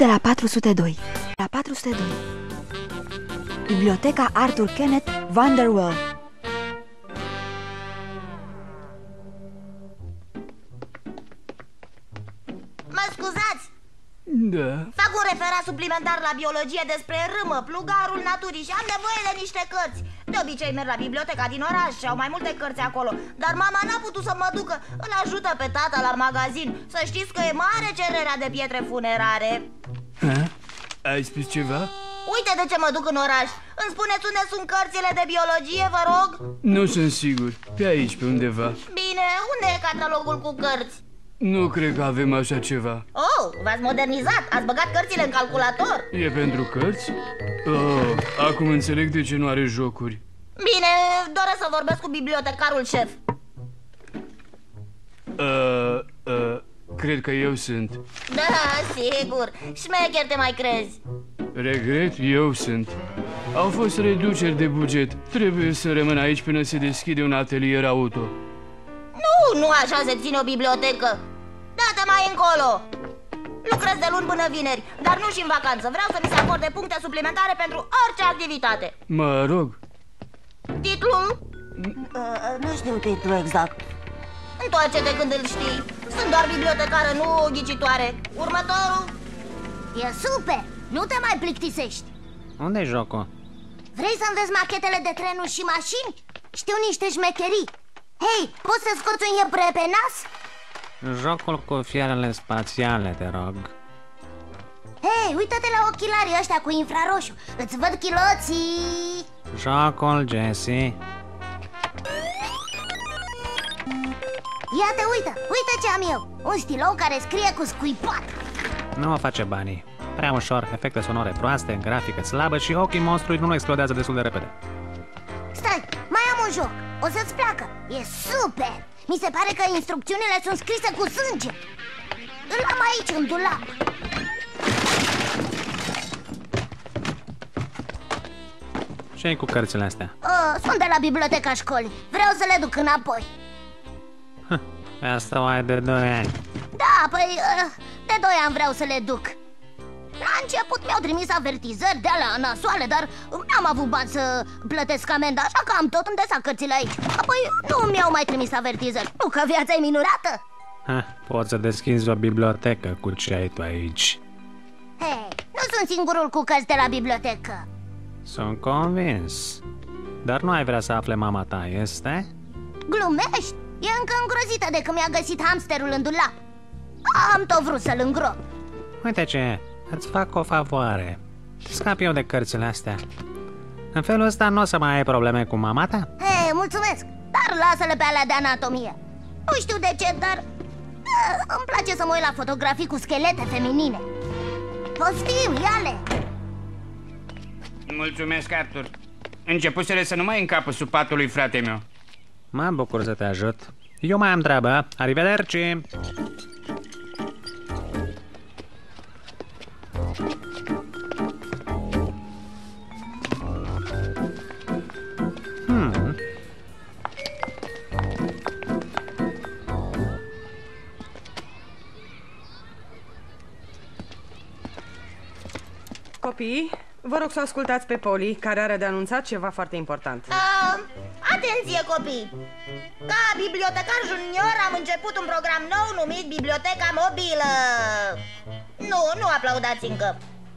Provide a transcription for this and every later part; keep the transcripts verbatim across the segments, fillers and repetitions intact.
la patru sute doi. La patru sute doi. Biblioteca Arthur Kenneth Vanderwell. Mă scuzați? Da. Fac un referat suplimentar la biologie despre râmă, plugarul naturii și am nevoie de niște cărți. De obicei merg la biblioteca din oraș și au mai multe cărți acolo, dar mama n-a putut să mă ducă. Îl ajută pe tata la magazin. Să știți că e mare cererea de pietre funerare. Ha? Ai spus ceva? Uite de ce mă duc în oraș. Îmi spuneți unde sunt cărțile de biologie, vă rog? Nu sunt sigur. Pe aici, pe undeva. Bine, unde e catalogul cu cărți? Nu cred că avem așa ceva. Oh, v-ați modernizat, ați băgat cărțile în calculator. E pentru cărți? Oh, acum înțeleg de ce nu are jocuri. Bine, doresc să vorbesc cu bibliotecarul șef. uh, uh, Cred că eu sunt. Da, sigur, șmecher te mai crezi. Regret, eu sunt. Au fost reduceri de buget. Trebuie să rămân aici până se deschide un atelier auto. Nu, nu așa se ține o bibliotecă. Da-te mai încolo. Lucrez de luni până vineri, dar nu și în vacanță. Vreau să mi se acorde puncte suplimentare pentru orice activitate. Mă rog. Titlul? Uh, nu știu titlul exact. Întoarce-te când îl știi. Sunt doar bibliotecară, nu ghicitoare. Următorul? E super! Nu te mai plictisești. Unde-i jocul? Vrei să înveți machetele de trenuri și mașini? Știu niște șmecherii. Hei, poți să scoți un iepure pe nas? Jocul cu fiarele spațiale, te rog. Hei, uită-te la ochelarii ăștia cu infraroșu. Îți văd chiloții. Jocul, Jesse. Ia te uită, uite ce am eu. Un stilou care scrie cu scuipat. Nu mă face banii. Prea ușor, efecte sonore proaste, grafică slabă și ochii monstrului nu explodează destul de repede. Stai, mai am un joc. O să-ți placă. E super. Mi se pare că instrucțiunile sunt scrise cu sânge. Îl am aici, în dulap. Ce-i cu cărțile astea? Uh, sunt de la biblioteca școlii. Vreau să le duc înapoi. Pe asta o ai de doi ani. Da, păi, uh, de doi ani vreau să le duc. La început mi-au trimis avertizări de alea nasoale, dar n-am avut bani să plătesc amenda, așa că am tot îndesat cărțile aici. Apoi nu mi-au mai trimis avertizări. Nu că viața e minunată. Ha, poți să deschizi o bibliotecă cu ce ai tu aici. Hei, nu sunt singurul cu cărți de la bibliotecă. Sunt convins. Dar nu ai vrea să afle mama ta, este? Glumești? E încă îngrozită de când mi-a găsit hamsterul în dulap. Am tot vrut să-l îngrop. Uite ce, îți fac o favoare. Scap eu de cărțile astea. În felul ăsta nu o să mai ai probleme cu mama ta? Hei, mulțumesc, dar lasă-le pe alea de anatomie. Nu știu de ce, dar uh, îmi place să mă uit la fotografii cu schelete feminine. Poftim, ia-le! Mulțumesc, Arthur. Începuseră să nu mai încapă sub patul lui frate meu. Mă bucur să te ajut. Eu mai am treabă. Arrivederci! Hmm. Copii, vă rog să ascultați pe Polly, care are de anunțat ceva foarte important. Uh, atenție, copii! Ca bibliotecar junior am început un program nou numit Biblioteca Mobilă. Nu, nu aplaudați încă.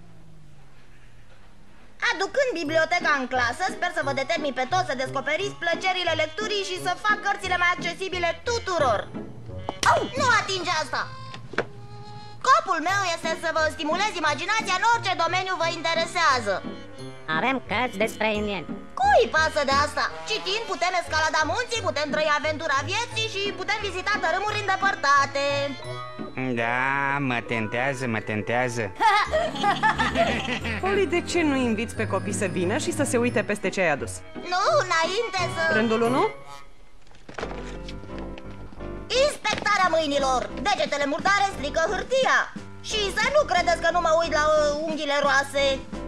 Aducând biblioteca în clasă, sper să vă determin pe toți să descoperiți plăcerile lecturii și să fac cărțile mai accesibile tuturor. Au, nu atinge asta! Scopul meu este să vă stimulez imaginația în orice domeniu vă interesează. Avem cărți despre indieni. Cui pasă de asta? Citind putem escalada munții, putem trăi aventura vieții și putem vizita tărâmuri îndepărtate. Da, mă tentează, mă tentează. Polly, de ce nu inviți pe copii să vină și să se uite peste ce ai adus? Nu, înainte să... Rândul unu? Inspectarea mâinilor. Degetele murdare strică hârtia. Și să nu credeți că nu mă uit la uh, unghiile roase.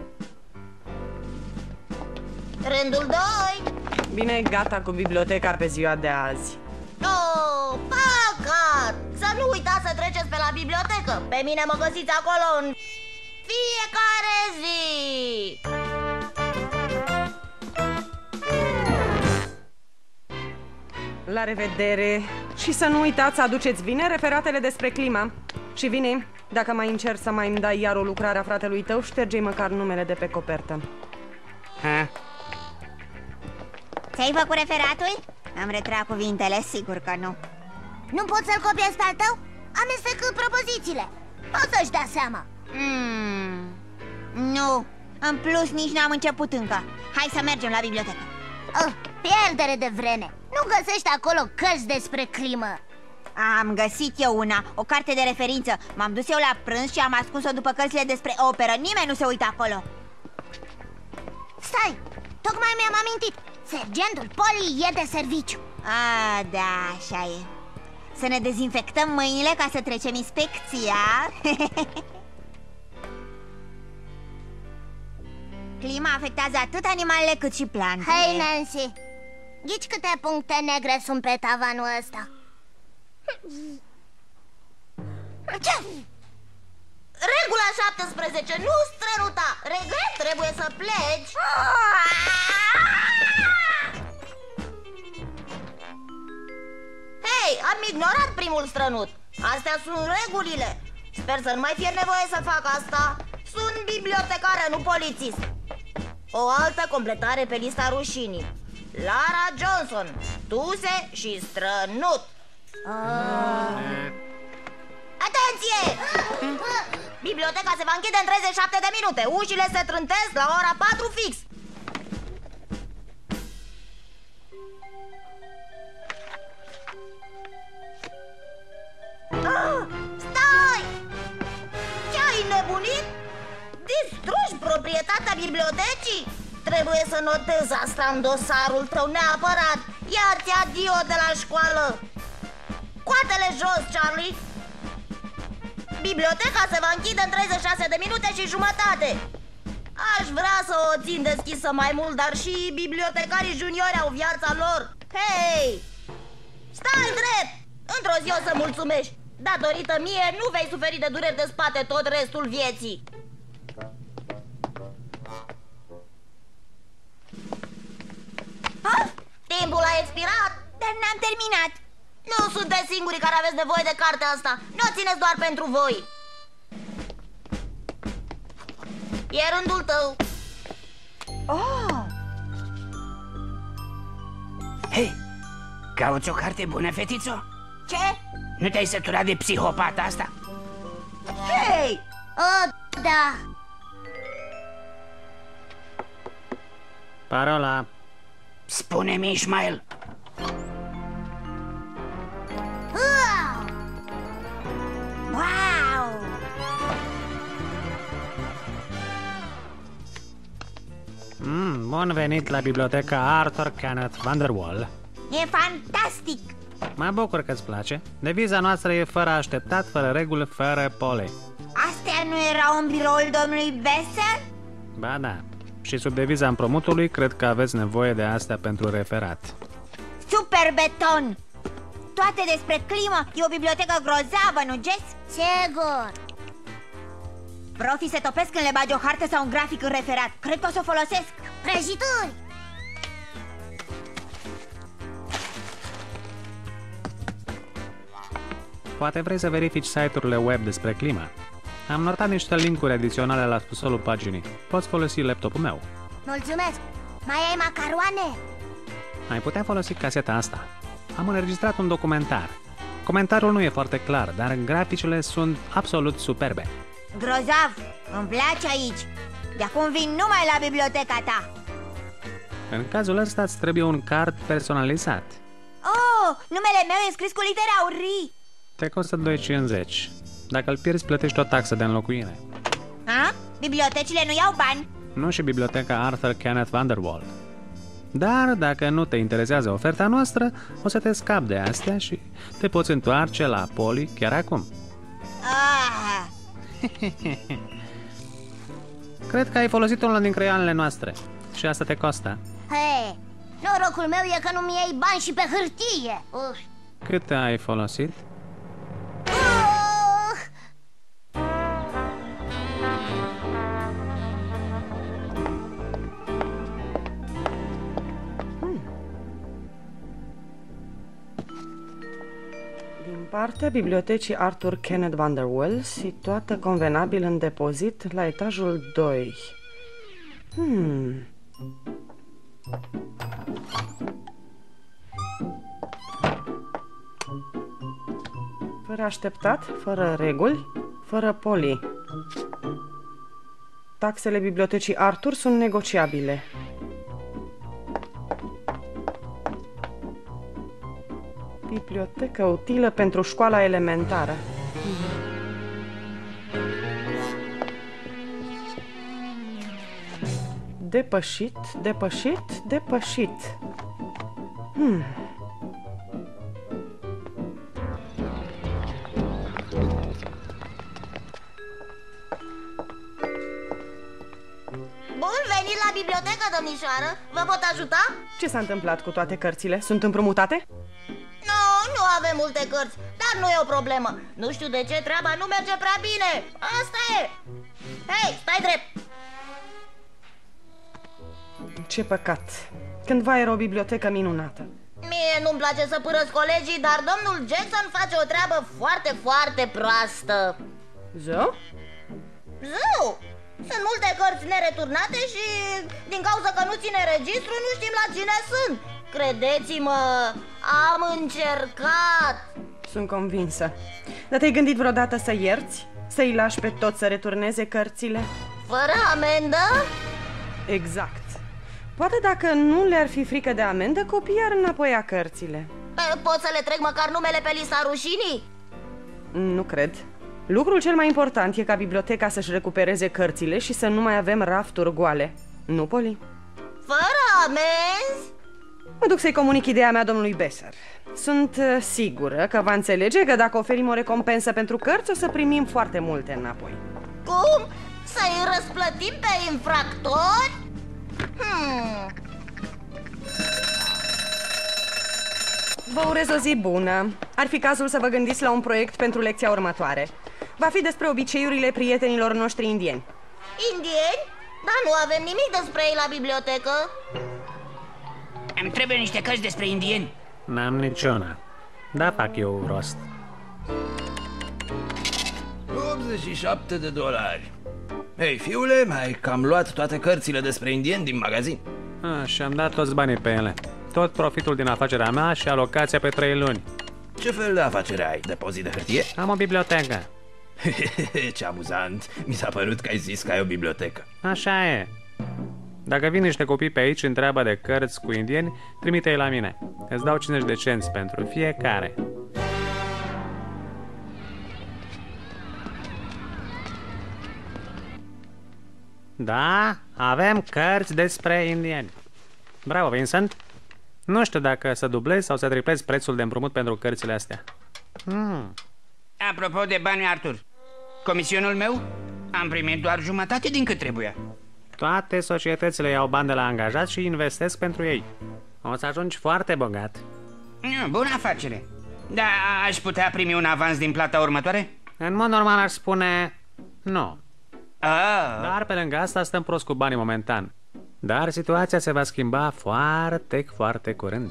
Rândul doi. Bine, gata cu biblioteca pe ziua de azi. Oh, păcat! Să nu uitați să treceți pe la bibliotecă. Pe mine mă găsiți acolo în... fiecare zi! La revedere! Și să nu uitați să aduceți bine referatele despre clima. Și Vini, dacă mai încerci să mai îmi dai iar o lucrare a fratelui tău, șterge-i măcar numele de pe copertă. Ha? Ți-ai făcut referatul? Am retrat cuvintele, sigur că nu. Nu poți să-l copiezi pe al tău? Amestecând propozițiile. O să-și dea seama. Hmm. Nu. În plus, nici n-am început încă. Hai să mergem la bibliotecă. Oh, pierdere de vreme. Nu găsești acolo cărți despre climă. Am găsit eu una, o carte de referință. M-am dus eu la prânz și am ascuns-o după cărțile despre operă. Nimeni nu se uită acolo. Stai, tocmai mi-am amintit. Sergentul Poli e de serviciu. A, da, așa e. Să ne dezinfectăm mâinile ca să trecem inspecția. Clima afectează atât animalele cât și plantele. Hei, Nancy, ghici câte puncte negre sunt pe tavanul ăsta? Ce? Regula șaptesprezece, nu strănuta. Regret, trebuie să pleci. Hei, am ignorat primul strănut. Astea sunt regulile. Sper să nu mai fie nevoie să fac asta. Sunt bibliotecară, nu polițist. O altă completare pe lista rușinii. Lara Johnson, tuse și strănut. Atenție! Biblioteca se va închide în treizeci și șapte de minute. Ușile se trântesc la ora patru fix. Ah, stai! Ce-ai nebunit? Distrugi proprietatea bibliotecii? Trebuie să notez asta în dosarul tău neapărat. Ia-ți adio de la școală. Coate-le jos, Charlie. Biblioteca se va închide în treizeci și șase de minute și jumătate. Aș vrea să o țin deschisă mai mult, dar și bibliotecarii juniori au viața lor. Hei! Stai drept! Într-o zi o să mulțumești. Datorită mie nu vei suferi de dureri de spate tot restul vieții. Ah, timpul a expirat. Dar n-am terminat. Nu sunteți singurii care aveți nevoie de cartea asta. Nu o țineți doar pentru voi. E rândul tău. Oh! Hei, cauți o carte bună, fetițo? Ce? Nu te-ai săturat de psihopata asta? Hei! Oh, da. Parola. Spune-mi, Ishmael. Wow! Wow! Mm, bun venit la biblioteca Arthur Kenneth Vanderwall. E fantastic! Mă bucur că îți place. Deviza noastră e fără așteptat, fără reguli, fără pole. Astea nu erau în biroul domnului Besser? Ba da. Și sub deviza împrumutului, cred că aveți nevoie de astea pentru referat. Super beton! Toate despre climă, e o bibliotecă grozavă, nu, Jess? Sigur. Profii se topesc când le bagi o hartă sau un grafic în referat. Cred că o să o folosesc. Prăjituri. Poate vrei să verifici site-urile web despre climă. Am notat niște linkuri adiționale la spusolul paginii. Poți folosi laptopul meu. Mulțumesc. Mai ai macaroane? Ai putea folosi caseta asta. Am înregistrat un documentar. Comentariul nu e foarte clar, dar graficele sunt absolut superbe. Grozav! Îmi place aici. De acum vin numai la biblioteca ta. În cazul ăsta îți trebuie un card personalizat. Oh, numele meu e scris cu litere aurii. Te costă doi cincizeci. Dacă îl pierzi, plătești o taxă de înlocuire. A? Bibliotecile nu iau bani? Nu și biblioteca Arthur Kenneth Vanderwall. Dar dacă nu te interesează oferta noastră, o să te scapi de astea și te poți întoarce la Poli chiar acum. Ah. Cred că ai folosit unul din creioanele noastre și asta te costă. Hei, norocul meu e că nu-mi iei bani și pe hârtie. Uf. Cât ai folosit? Uh. Partea bibliotecii Arthur Kenneth Vanderwell, situată convenabil în depozit la etajul doi. Hmm... Fără așteptat, fără reguli, fără poli. Taxele bibliotecii Arthur sunt negociabile. Bibliotecă utilă pentru școala elementară. Depășit, depășit, depășit. Hmm... Bun venit la bibliotecă, domnișoară. Vă pot ajuta? Ce s-a întâmplat cu toate cărțile? Sunt împrumutate? Nu, nu avem multe cărți, dar nu e o problemă. Nu știu de ce treaba nu merge prea bine. Asta e. Hei, stai drept. Ce păcat. Cândva era o bibliotecă minunată. Mie nu-mi place să părăsc colegii, dar domnul Jackson face o treabă foarte, foarte proastă. Zău? Zău! Sunt multe cărți nereturnate și din cauza că nu ține registru nu știm la cine sunt. Credeți-mă, am încercat. Sunt convinsă. Dar te-ai gândit vreodată să ierți? Să-i lași pe toți să returneze cărțile? Fără amendă? Exact. Poate dacă nu le-ar fi frică de amendă, copiii ar înapoia cărțile. Pot să le trec măcar numele pe lista rușinii? Nu cred. Lucrul cel mai important e ca biblioteca să-și recupereze cărțile și să nu mai avem rafturi goale. Nu, Poli? Fără amenzi? Mă duc să-i comunic ideea mea domnului Besser. Sunt uh, sigură că va înțelege că dacă oferim o recompensă pentru cărți, o să primim foarte multe înapoi. Cum? Să-i răsplătim pe infractori? Hmm... Vă urez o zi bună. Ar fi cazul să vă gândiți la un proiect pentru lecția următoare. Va fi despre obiceiurile prietenilor noștri indieni. Indieni? Dar nu avem nimic despre ei la bibliotecă. Îmi trebuie niște cărți despre indieni. N-am niciuna. Da, fac eu rost. optzeci și șapte de dolari. Hei, fiule, mai cam luat toate cărțile despre indieni din magazin? Ah, și-am dat toți banii pe ele. Tot profitul din afacerea mea și alocația pe trei luni. Ce fel de afacere ai? Depozit de hârtie? Am o bibliotecă. Ce amuzant. Mi s-a părut că ai zis că ai o bibliotecă. Așa e. Dacă vin niște copii pe aici întreabă de cărți cu indieni, trimite-i la mine. Îți dau cincizeci de cenți pentru fiecare. Da, avem cărți despre indieni. Bravo, Vincent. Nu știu dacă să dublezi sau să triplezi prețul de împrumut pentru cărțile astea. Hmm. Apropo de bani, Arthur, comisionul meu am primit doar jumătate din cât trebuia. Toate societățile iau bani de la angajați și investesc pentru ei. O să ajungi foarte bogat. Bună afacere. Da, aș putea primi un avans din plata următoare? În mod normal aș spune nu. Ah. Dar pe lângă asta stăm prost cu banii momentan. Dar situația se va schimba foarte, foarte curând.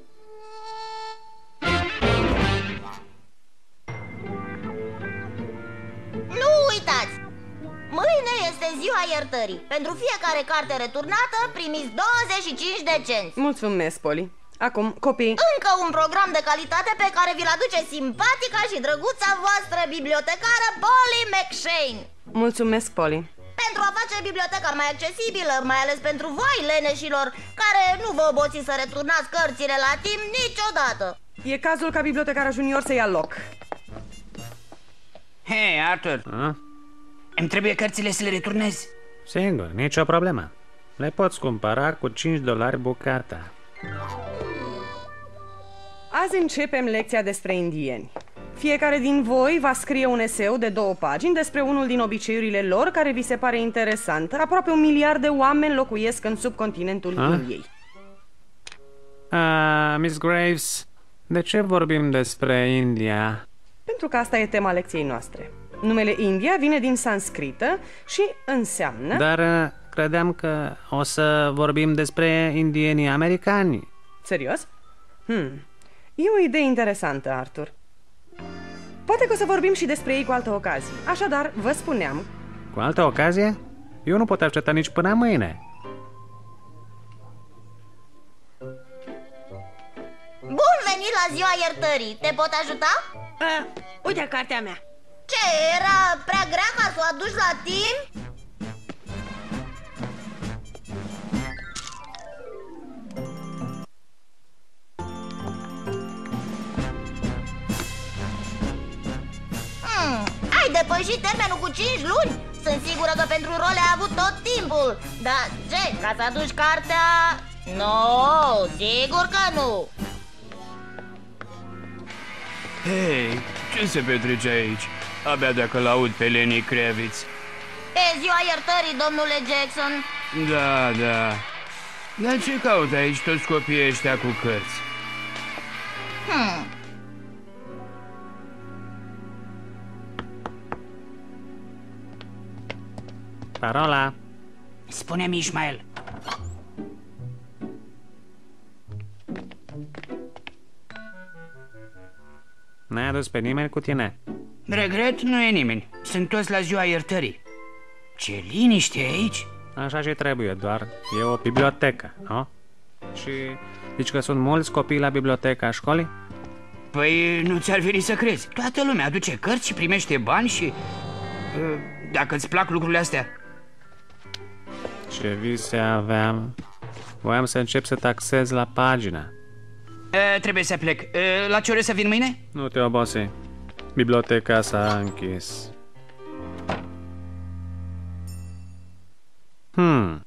Nu uitați! Mâine este ziua iertării. Pentru fiecare carte returnată primiți douăzeci și cinci de cenți. Mulțumesc, Poli. Acum, copii... Încă un program de calitate pe care vi-l aduce simpatica și drăguța voastră bibliotecară Polly McShane. Mulțumesc, Poli. Pentru a face biblioteca mai accesibilă, mai ales pentru voi, leneșilor, care nu vă obosiți să returnați cărțile la timp niciodată. E cazul ca bibliotecara junior să ia loc. Hei, Arthur, A? îmi trebuie cărțile să le returnez. Sigur, nicio problemă. Le poți cumpăra cu cinci dolari bucata. Azi începem lecția despre indieni. Fiecare din voi va scrie un eseu de două pagini despre unul din obiceiurile lor care vi se pare interesant. Aproape un miliard de oameni locuiesc în subcontinentul A? Indiei. Uh, Miss Graves, de ce vorbim despre India? Pentru că asta e tema lecției noastre. Numele India vine din sanscrită și înseamnă... Dar uh, credeam că o să vorbim despre indienii americani. Serios? Hmm. E o idee interesantă, Arthur. Poate că o să vorbim și despre ei cu altă ocazie. Așadar, vă spuneam... Cu altă ocazie? Eu nu pot aștepta nici până mâine. Bun venit la ziua iertării! Te pot ajuta? Uh, uite cartea mea. Ce, era prea grea ca să o aduci la timp? Hmm, ai depășit termenul cu cinci luni? Sunt sigură că pentru role ai avut tot timpul. Dar ce, ca să aduci cartea... Nu, sigur că nu. Hei, ce se petrece aici? Abia dacă l-aud pe Lenny Kravitz. E ziua iertării, domnule Jackson. Da, da. Dar ce caută aici toți copiii ăștia cu cărți? Hmm. Parola. Spune-mi, Ismael. N-ai adus pe nimeni cu tine? Regret, nu e nimeni. Sunt toți la ziua iertării. Ce liniște e aici. Așa și trebuie, doar e o bibliotecă, nu? Și zici că sunt mulți copii la biblioteca școlii? Păi nu ți-ar veni să crezi. Toată lumea aduce cărți și primește bani și... Dacă îți plac lucrurile astea. Ce vise aveam. Voiam să încep să taxez la pagină. E, trebuie să plec. E, la ce ore să vin mâine? Nu te obosi. Biblioteca s-a închis. Hmm.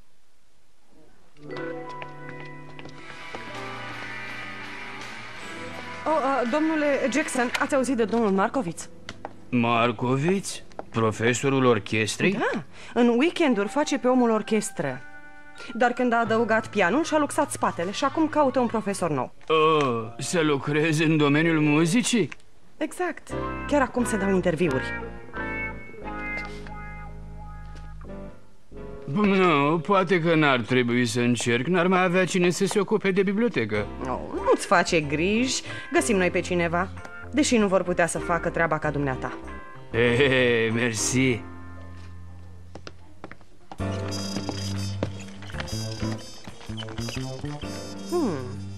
Oh, uh, domnule Jackson, ați auzit de domnul Markovitz? Markovitz? Profesorul orchestrei? Da, în weekenduri face pe omul orchestră. Dar când a adăugat pianul, și-a luxat spatele și acum caută un profesor nou. Oh, să lucrezi în domeniul muzicii? Exact. Chiar acum se dau interviuri. Nu, poate că n-ar trebui să încerc. N-ar mai avea cine să se ocupe de bibliotecă. Oh, nu-ți face griji. Găsim noi pe cineva. Deși nu vor putea să facă treaba ca dumneata. Ehe, mersi. Hmm.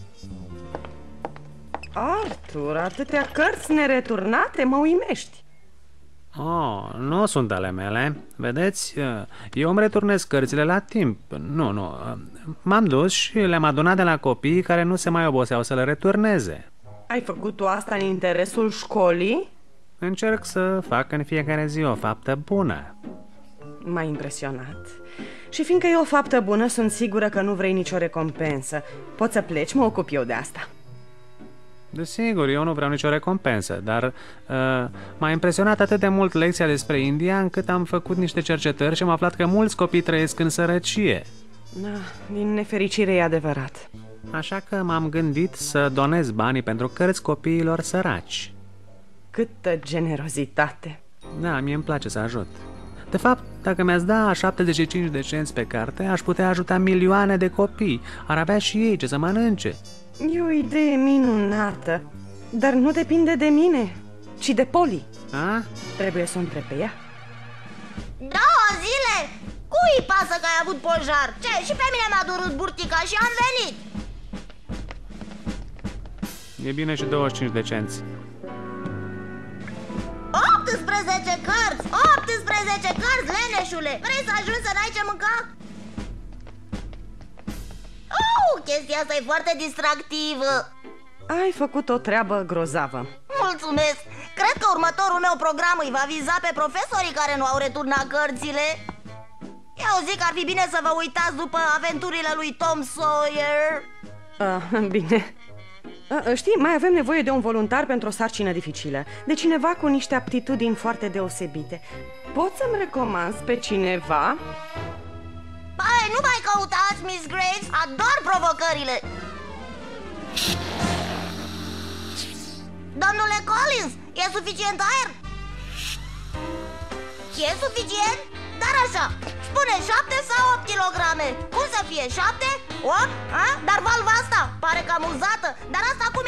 Arthur, atâtea cărți nereturnate, mă uimești. Oh, nu sunt ale mele. Vedeți, eu îmi returnez cărțile la timp. Nu, nu. M-am dus și le-am adunat de la copiii care nu se mai oboseau să le returneze. Ai făcut tu asta în interesul școlii? Încerc să fac în fiecare zi o faptă bună. M-a impresionat. Și fiindcă e o faptă bună, sunt sigură că nu vrei nicio recompensă. Poți să pleci, mă ocup eu de asta. Desigur, eu nu vreau nicio recompensă, dar uh, m-a impresionat atât de mult lecția despre India, încât am făcut niște cercetări și am aflat că mulți copii trăiesc în sărăcie. Da, din nefericire e adevărat. Așa că m-am gândit să donez banii pentru cărți copiilor săraci. Câtă generozitate! Da, mie îmi place să ajut. De fapt, dacă mi-ați da șaptezeci și cinci de cenți pe carte, aș putea ajuta milioane de copii. Ar avea și ei ce să mănânce. E o idee minunată, dar nu depinde de mine, ci de Polly. A? Trebuie să o întreb pe ea. Două zile? Cui pasă că ai avut pojar? Ce? Și pe mine m-a durut burtica și am venit. E bine și douăzeci și cinci de cenți. optsprezece cărți! optsprezece cărți, leneșule! Vrei să ajungi să n-ai ce mânca? Oh, chestia asta e foarte distractivă. Ai făcut o treabă grozavă. Mulțumesc! Cred că următorul meu program îi va viza pe profesorii care nu au returnat cărțile. Eu zic că ar fi bine să vă uitați după aventurile lui Tom Sawyer. Ah, bine. Ah, știi, mai avem nevoie de un voluntar pentru o sarcină dificilă. De cineva cu niște aptitudini foarte deosebite. Poți să-mi recomanzi pe cineva? Păi, nu mai căutați, Miss Graves. Ador provocările. Domnule Collins, e suficient aer? E suficient? Dar așa, spune șapte sau opt kilograme. Cum să fie, șapte? opt? A? Dar valva asta pare cam uzată. Dar asta cum